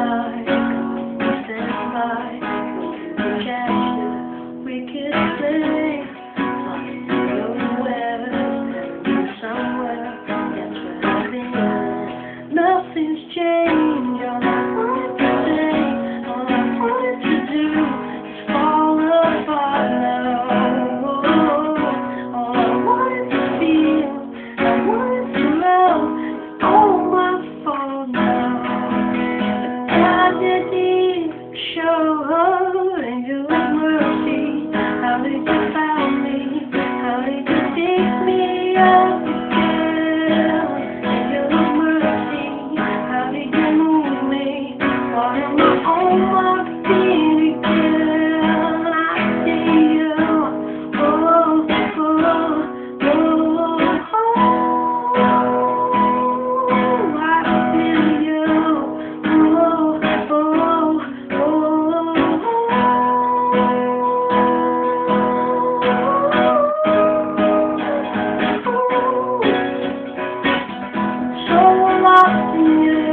like stand by, catch the wicked thing. Nowhere, somewhere, that's where I've been. Nothing's changed. All I wanted to say, all I wanted to do is fall apart now. All I wanted to feel, I wanted to love, it's all my fault now. But God didn't show her angel of mercy. How did you find me? How did you pick me up again? Angel of mercy, how did you move me? What am I on my feet again? I see you, oh, oh, oh, oh, I feel you, oh, oh, so lost in you.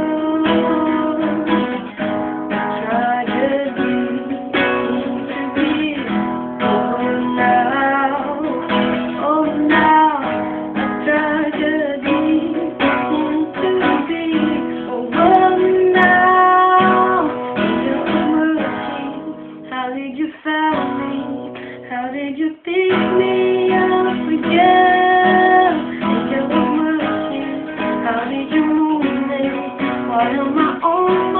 How did you find me? How did you pick me up again? Angel of mercy, how did you move me? What am I on?